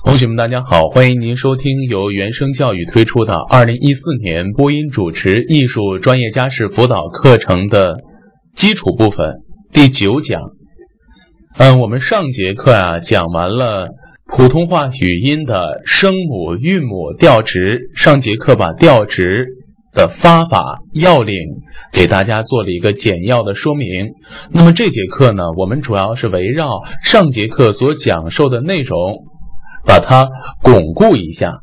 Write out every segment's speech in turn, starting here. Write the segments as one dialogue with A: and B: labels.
A: 同学们大家好，欢迎您收听由原声教育推出的2014年播音主持艺术专业家事辅导课程的基础部分第9讲。我们上节课讲完了普通话语音的声母、韵母、调值，上节课把调值的发法要领给大家做了一个简要的说明。那么这节课呢，我们主要是围绕上节课所讲授的内容把它巩固一下。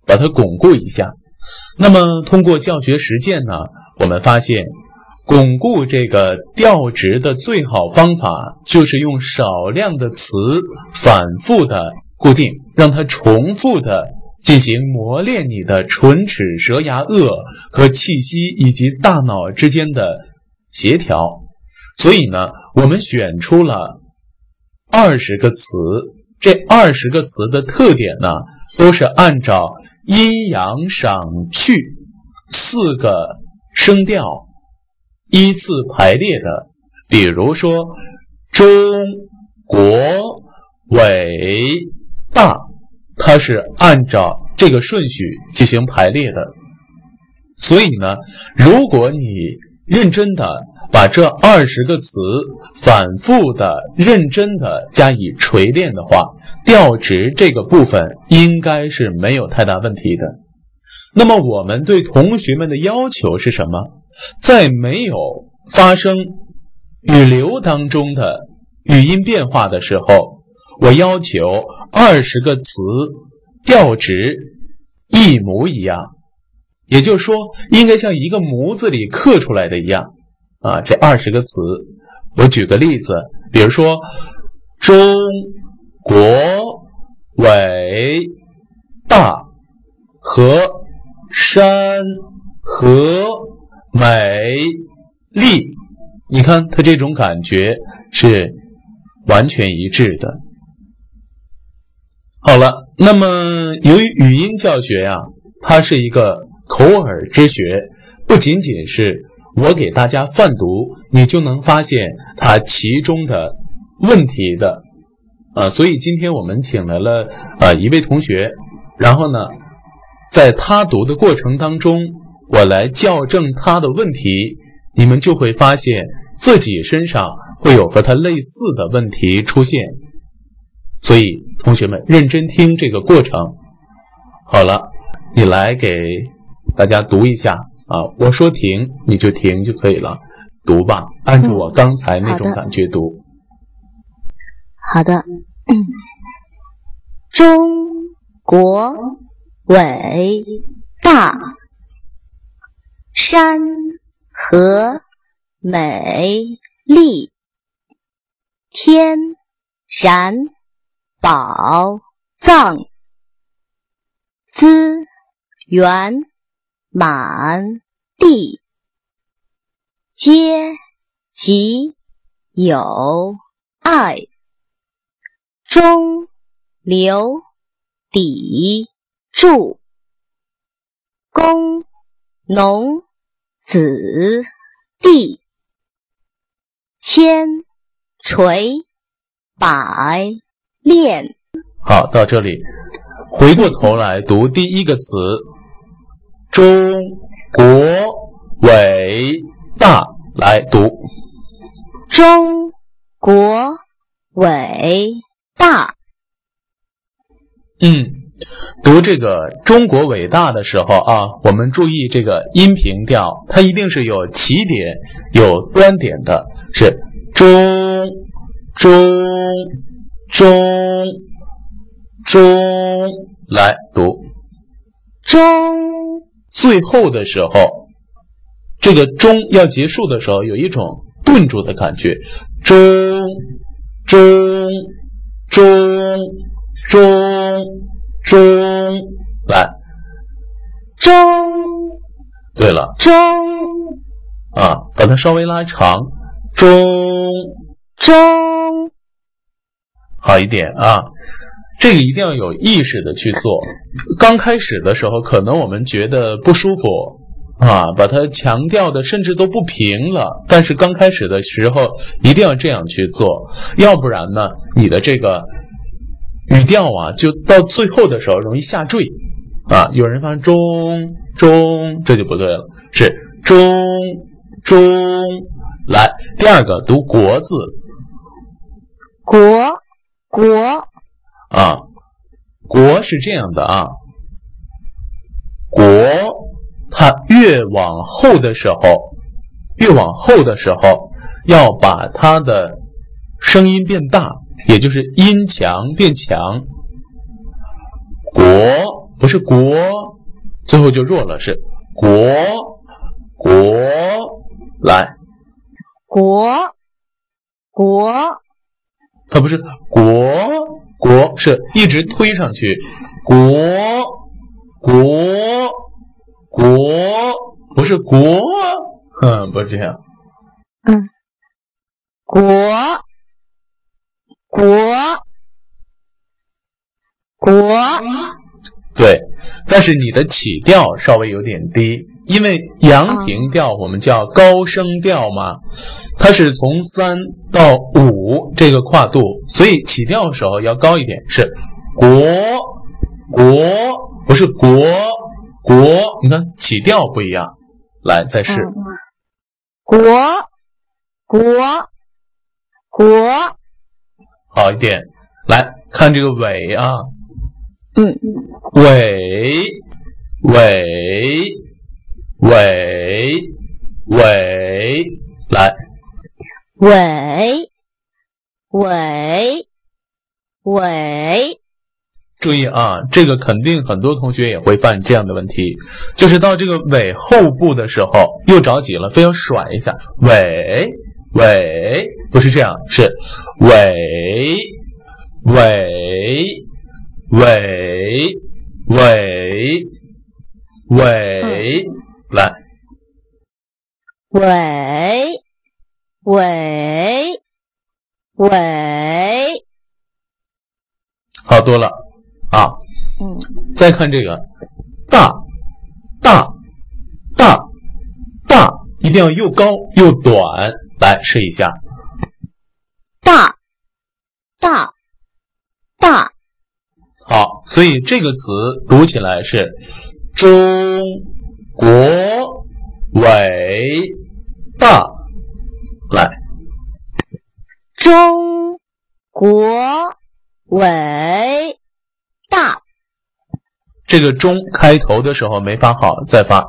A: 那么通过教学实践呢，我们发现巩固这个调值的最好方法就是用少量的词反复的固定，让它重复的进行磨练你的唇齿舌牙腭和气息以及大脑之间的协调。所以呢，我们选出了20个词，这20个词的特点呢，都是按照阴阳赏去4个声调依次排列的。比如说中、国、伟、大，它是按照这个顺序进行排列的。所以呢，如果你认真的把这20个词反复的认真的加以锤炼的话，调值这个部分应该是没有太大问题的。那么我们对同学们的要求是什么？在没有发生语流当中的语音变化的时候，我要求20个词调值一模一样，也就是说应该像一个模子里刻出来的一样这20个词。我举个例子，比如说中、国、伟、大、和、山、和、美、丽，你看它这种感觉是完全一致的。好了，那么由于语音教学它是一个口耳之学，不仅仅是我给大家泛读你就能发现它其中的问题的所以今天我们请来了一位同学，然后呢在他读的过程当中，我来校正他的问题，你们就会发现自己身上会有和他类似的问题出现。所以同学们认真听这个过程。好了，你来给大家读一下我说停你就停就可以了，读吧，按照我刚才那种感觉读。
B: 好的。中、国、伟、大、山、和、美、丽、天、然、宝、藏、资、源、满、地、阶、吉、有、爱、中、流、底、柱、工、农、子、地、千、锤、百、炼。
A: 好，到这里回过头来读第一个词，中、国、伟、大，来读。
B: 中、国、伟、大。
A: 读这个中国伟大的时候我们注意这个音平调，它一定是有起点有端点的，是中中中中，来读。
B: 中，
A: 最后的时候这个中要结束的时候有一种顿住的感觉，中中中中中，来
B: 中。
A: 对了，
B: 中
A: 把它稍微拉长，中
B: 中，
A: 好一点这个一定要有意识的去做。刚开始的时候可能我们觉得不舒服把它强调的甚至都不平了，但是刚开始的时候一定要这样去做，要不然呢你的这个语调啊，就到最后的时候容易下坠啊。有人发中，这就不对了，是中。来，第二个读国字，
B: 国
A: 啊，国是这样的啊，国它越往后的时候，要把它的声音变大，也就是音强变强。国不是国，最后就弱了，是国。来，
B: 国，
A: 它不是国，是一直推上去，国，不是国，不是这样。
B: 国，
A: 对，但是你的起调稍微有点低，因为阳平调我们叫高声调嘛，它是从3到5这个跨度，所以起调的时候要高一点，是国，不是国，你看起调不一样。来，再试。
B: 国，
A: 好一点。来看这个尾啊。尾，来，
B: 尾。
A: 注意啊，这个肯定很多同学也会犯这样的问题，就是到这个尾后部的时候又着急了，非要甩一下，尾，不是这样，是尾，来，
B: 尾，
A: 好多了啊。再看这个大，一定要又高又短，来试一下。
B: 大。
A: 好，所以这个词读起来是中国伟大。来，
B: 中国伟大。
A: 这个中开头的时候没发好，再发。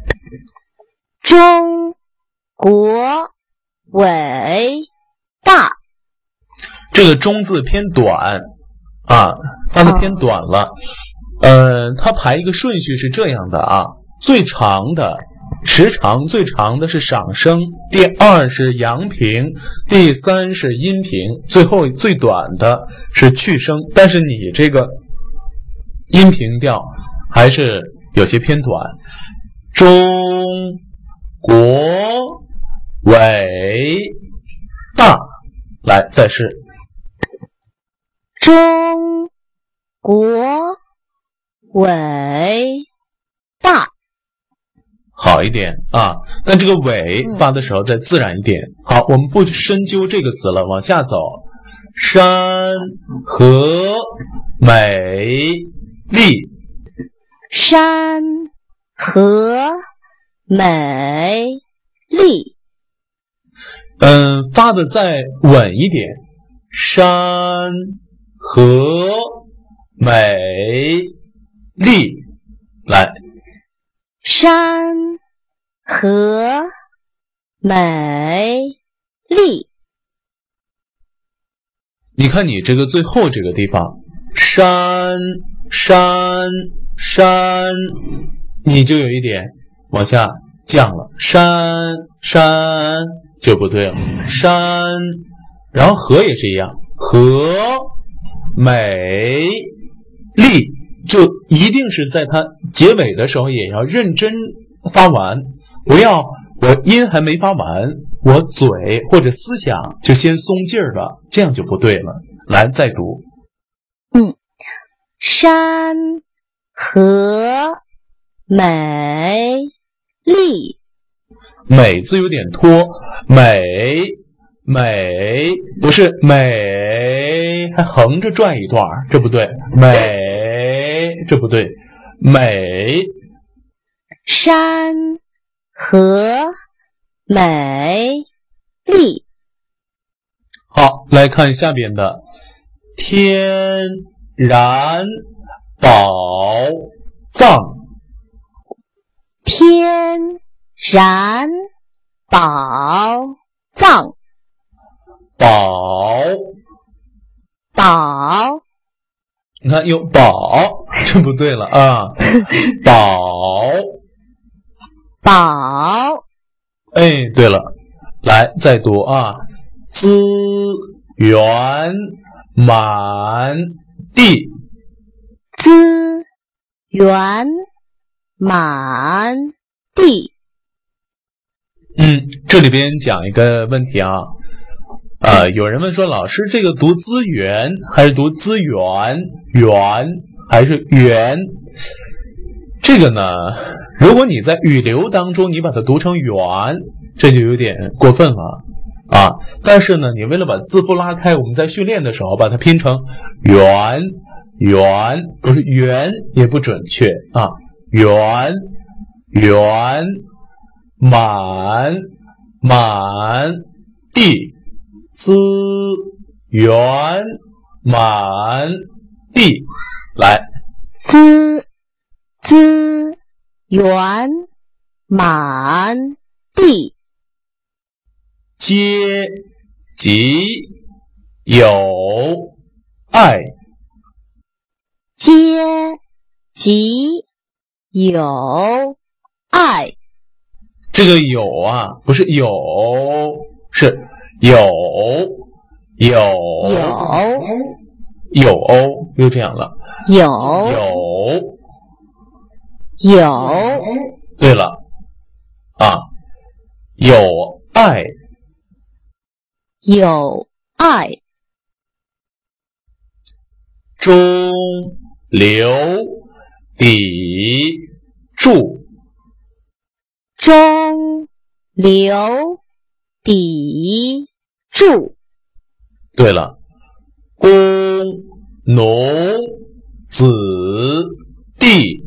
B: 中国伟大。
A: 这个中字偏短啊，发的偏短了。它排一个顺序是这样的啊，最长的时长最长的是赏声，第2是阳平，第3是阴平，最后最短的是去声。但是你这个阴平调还是有些偏短。中国伟大，来再试。
B: 中国伟大。
A: 好一点啊，但这个尾发的时候再自然一点。好，我们不深究这个词了，往下走。山河美丽，
B: 山河美丽。
A: 发的再稳一点。山河美丽，来。
B: 山河美丽。
A: 你看你这个最后这个地方，山，你就有一点往下降了，山就不对了，山，然后河也是一样，河美丽，就一定是在它结尾的时候也要认真发完，不要我音还没发完，我嘴或者思想就先松劲儿了，这样就不对了。来，再读。
B: 山河美丽。
A: 美字有点拖，美美不是美，还横着转一段，这不对。美，这不对。美，
B: 山河美丽。
A: 好，来看下边的天然宝藏。
B: 天然宝藏。
A: 宝，
B: 宝，
A: 你看有宝，这不对了啊。宝，
B: 宝，
A: 哎，对了，来再读啊。资源满地。
B: 资源满地。
A: 这里边讲一个问题啊。有人问说，老师这个读资源还是读资源？源还是源？这个呢，如果你在语流当中你把它读成源，这就有点过分了啊。但是呢，你为了把字符拉开，我们在训练的时候把它拼成源，源不是源也不准确啊。源，源，满，满地。资源满地，来，
B: 资源满地。
A: 阶级有爱。
B: 阶级有爱。
A: 这个有啊，不是有，是有又这样了。有，对了啊，有爱，
B: 有爱。
A: 中流砥柱。
B: 中流砥柱。
A: 对了，工农子弟。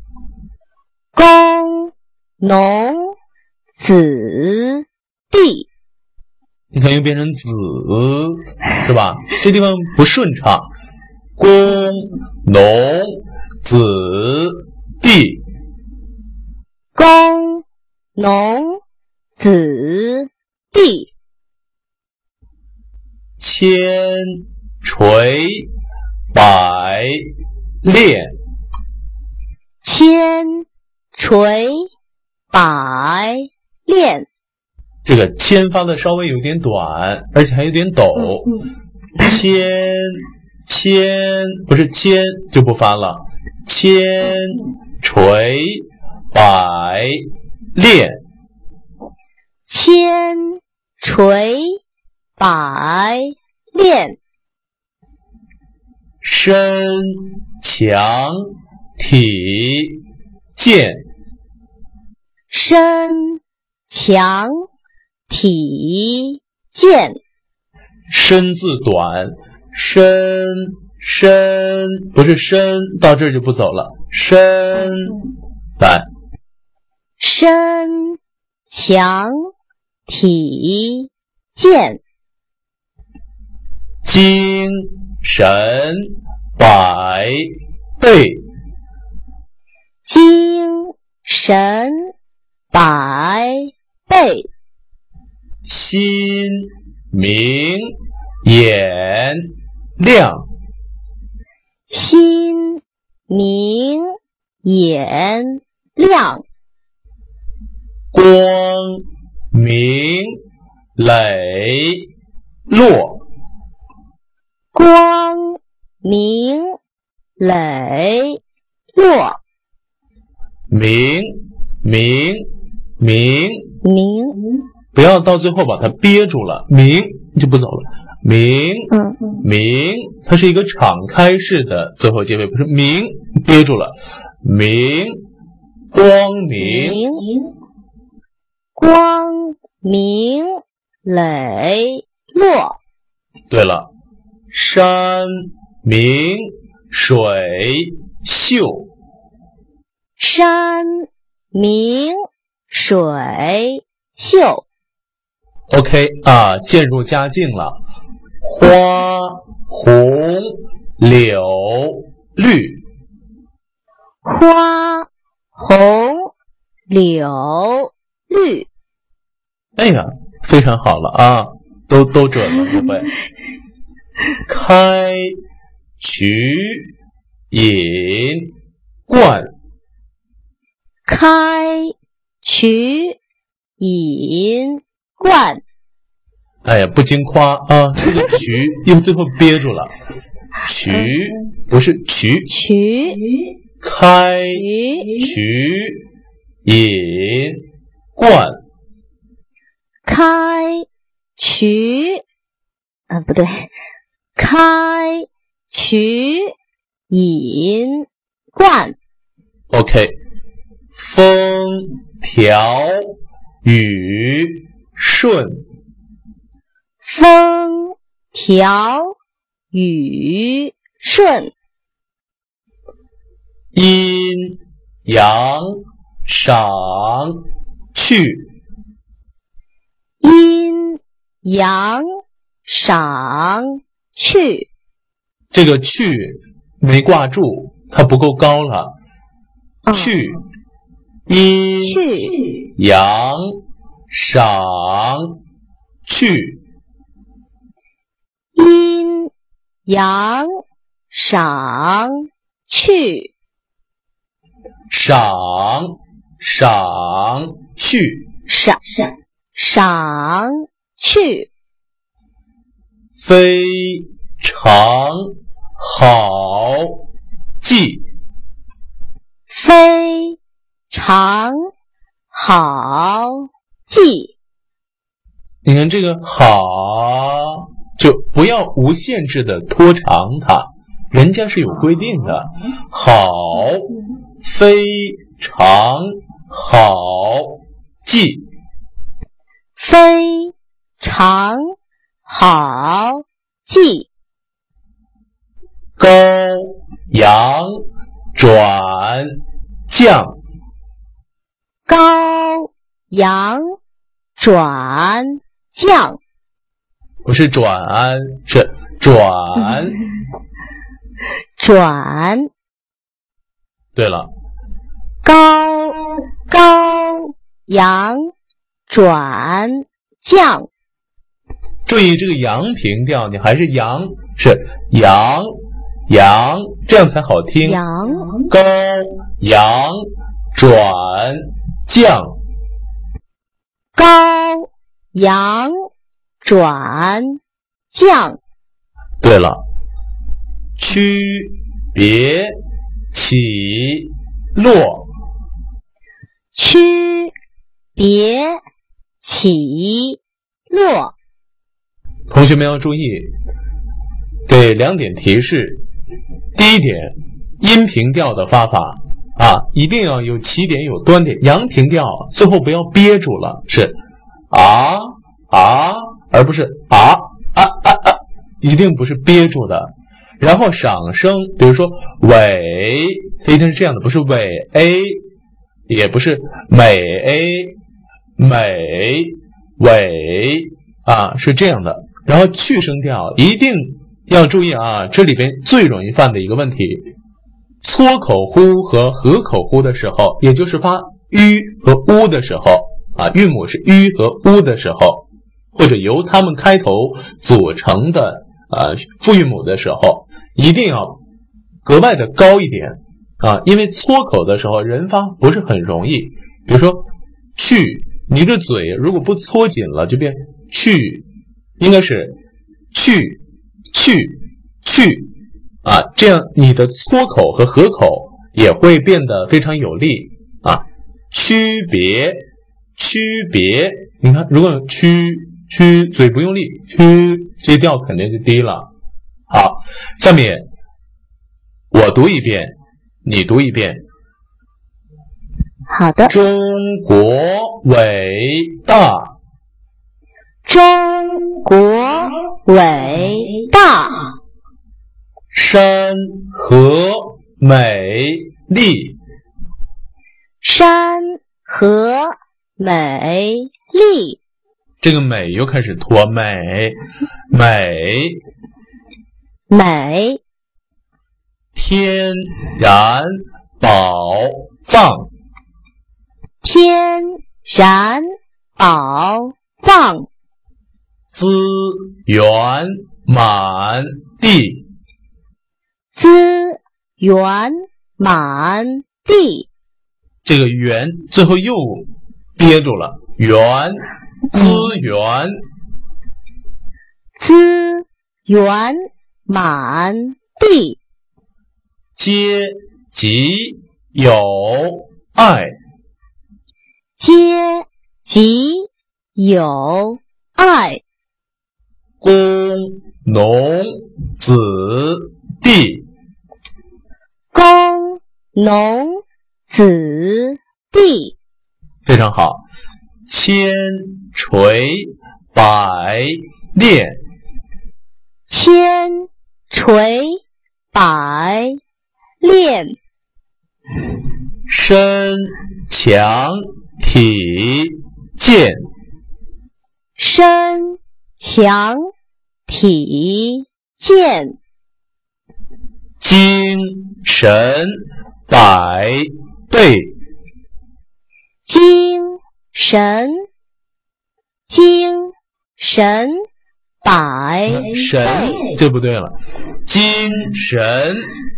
B: 工农子弟。
A: 你看又变成子，是吧？这地方不顺畅。工农子弟。
B: 工农子弟。
A: 千锤百炼。
B: 千锤百炼。
A: 这个千发的稍微有点短，而且还有点抖。千不是千就不发了。千锤百炼。
B: 千锤百炼。
A: 身强体健。
B: 身强体健。
A: 身字短，身不是身，到这儿就不走了。身，来，
B: 身强体健。
A: 精神百倍。
B: 精神百倍。
A: 心明眼亮。
B: 心明眼亮。
A: 光明磊落。
B: 光明磊落。
A: 明不要到最后把它憋住了，明就不走了。明，它是一个敞开式的最后结尾，不是明憋住了。明，光明，
B: 光明磊落。
A: 对了，山明水秀。
B: 山明水秀。
A: OK 啊，渐入佳境了。花红柳绿。
B: 花红柳绿。
A: 哎呀，非常好了啊，都准了，不会。开渠引灌。
B: 开渠引灌。
A: 哎呀，不经夸啊，这个渠又最后憋住了。渠不是渠。
B: 渠。
A: 开渠引灌。
B: 开渠，不对，开渠引灌。
A: OK， 风调雨顺。
B: 风调雨顺。
A: 阴阳赏去。
B: 阴阳赏去。
A: 这个去没挂住，它不够高了。去，阴阳赏去。
B: 阴阳赏去。
A: 赏去。
B: 赏去。
A: 非常好记。
B: 非常好记。
A: 你看这个好，就不要无限制的拖长它，人家是有规定的。好，非常好记。
B: 非常好记。
A: 高阳转降。
B: 高阳转降。
A: 不是转，是转。
B: 转。
A: 对了，
B: 高阳转降。
A: 注意这个阳平调，你还是阳，是阳，这样才好听。
B: 阳。
A: 高阳转降。
B: 高阳转降。
A: 对了，区别起落。
B: 区别起落。
A: 同学们要注意，给2点提示。第一点，阴平调的发法啊，一定要有起点有端点。阳平调最后不要憋住了，是啊，而不是啊，一定不是憋住的。然后赏声，比如说尾，它一定是这样的，不是尾 a， 也不是美 a， 美尾啊，是这样的。然后去声调一定要注意啊，这里边最容易犯的一个问题，搓口呼和合口呼的时候，也就是发 u 和 u 的时候啊，韵母是 u 和 u 的时候，或者由它们开头组成的复韵母的时候，一定要格外的高一点啊，因为搓口的时候人发不是很容易。比如说去，你这嘴如果不搓紧了就变去，应该是去啊，这样你的搓口和合口也会变得非常有力啊。区别，你看，如果有区嘴不用力，这调肯定就低了。好，下面我读一遍，你读一遍。
B: 好的。
A: 中国伟大。
B: 中国伟大，
A: 山河美丽。
B: 山河美丽，
A: 这个美又开始拖，美天然宝藏，
B: 天然宝藏，
A: 资源满地，
B: 资源满地，
A: 这个源最后又憋住了，资源
B: 满地，
A: 阶级有爱，
B: 阶级有爱，
A: 工农子弟，
B: 工农子弟，
A: 非常好。千锤百炼，
B: 千锤百炼，
A: 身强体健，
B: 身强体健，
A: 精神百倍，
B: 精神百倍，
A: 神这不对了，精神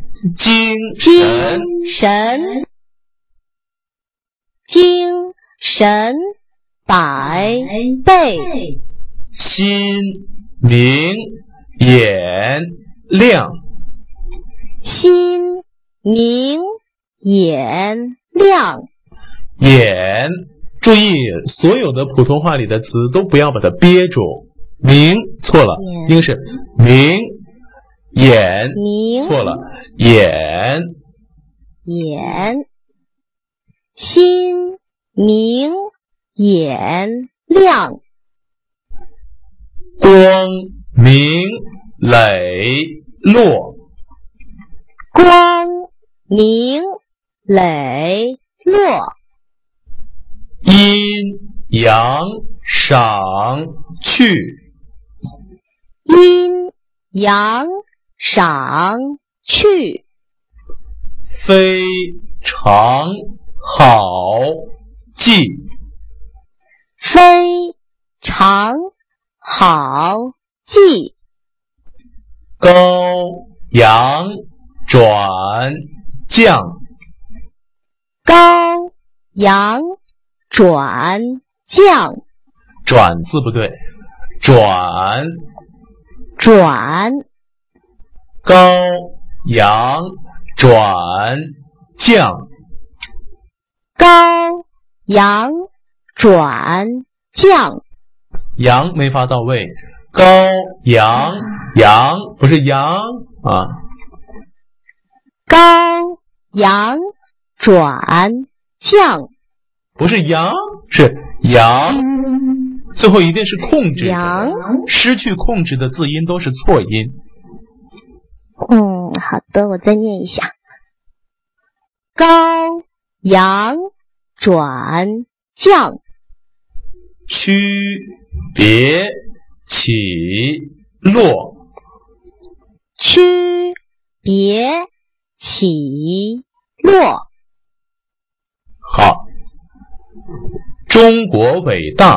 A: 百倍， 心明眼亮，
B: 心明眼亮，
A: 眼，注意所有的普通话里的词都不要把它憋住，明错了，应该是明眼，错了，眼，
B: 心明眼亮，
A: 光明磊落，
B: 光明磊落，
A: 阴阳赏去，
B: 阴阳赏去，
A: 非常好记，
B: 非常好记，
A: 高阳转降，
B: 高阳转降，
A: 转字不对，转，高阳转降，
B: 高阳转降，
A: 阳没发到位，高阳不是阳啊，
B: 高阳转降，
A: 不是阳是阳，最后一定是控制着，失去控制的字音都是错音。
B: 好的，我再念一下，高阳转降，
A: 区别起落，
B: 区别起落，
A: 好，中国伟大，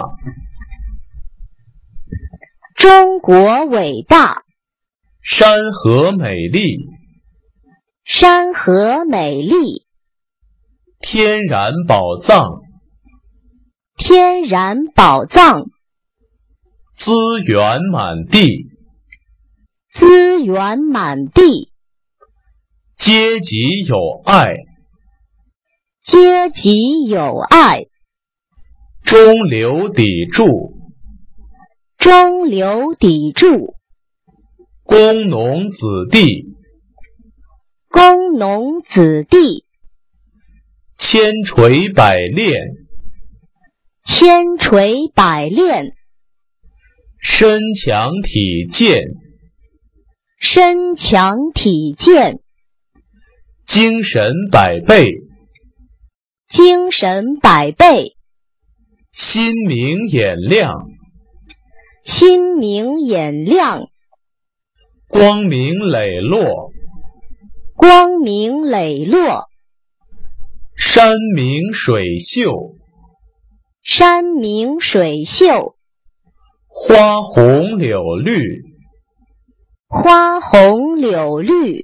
B: 中国伟大，
A: 山河美丽，
B: 山河美丽，
A: 天然宝藏，
B: 天然宝藏，
A: 资源满地，
B: 资源满地，
A: 阶级有爱，
B: 阶级有爱，
A: 中流砥柱，
B: 中流砥柱，
A: 工农子弟，
B: 工农子弟，
A: 千锤百炼，
B: 千锤百炼，
A: 身强体健，
B: 身强体健，
A: 精神百倍，
B: 精神百倍，
A: 心明眼亮，
B: 心明眼亮，
A: 光明磊落，
B: 光明磊落，
A: 山明水秀，
B: 山明水秀，
A: 花红柳绿，
B: 花红柳绿，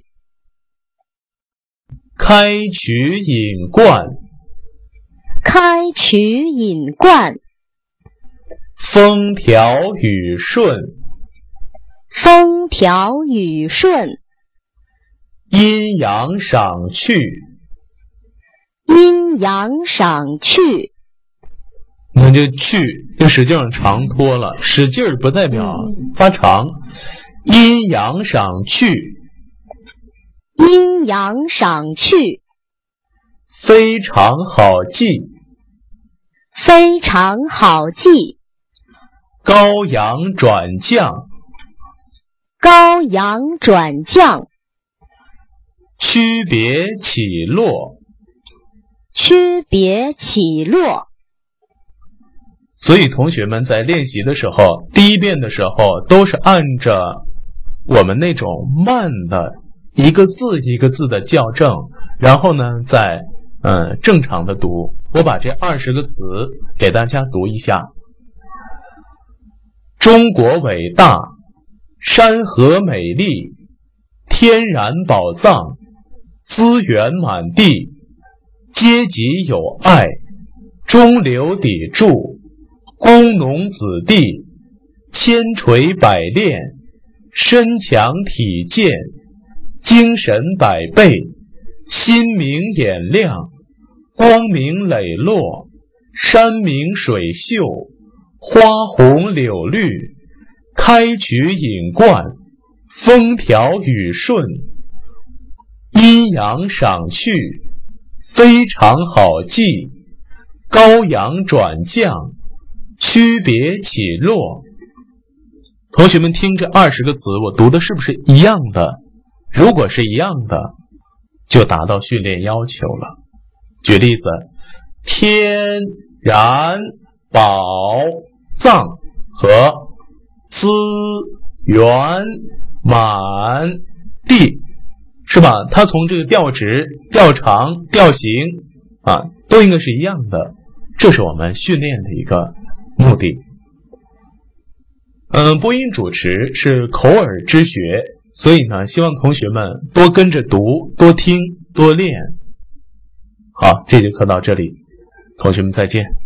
A: 开渠引灌，
B: 开渠引灌，
A: 风调雨顺，
B: 风调雨顺，
A: 阴阳赏去，
B: 阴阳赏去。
A: 那这去就使劲长拖了，使劲不代表发长，阴阳赏去，
B: 阴阳赏去，
A: 非常好记，
B: 非常好记，
A: 高阳转降，
B: 高阳转降，
A: 区别起落，
B: 区别起落。
A: 所以同学们在练习的时候，第一遍的时候都是按着我们那种慢的一个字一个字的校正，然后呢再正常的读。我把这20个词给大家读一下。中国伟大，山河美丽，天然宝藏，资源满地，阶级有爱，中流砥柱，工农子弟，千锤百炼，身强体健，精神百倍，心明眼亮，光明磊落，山明水秀，花红柳绿，开渠引灌，风调雨顺，阴阳赏去，非常好记，高阳转降，区别起落。同学们听这20个词，我读的是不是一样的？如果是一样的，就达到训练要求了。举例子，天然宝藏和资源满地，是吧？它从这个调值、调长、调形都应该是一样的。这是我们训练的一个目的。播音主持是口耳之学，所以呢，希望同学们多跟着读，多听，多练。好，这节课到这里，同学们再见。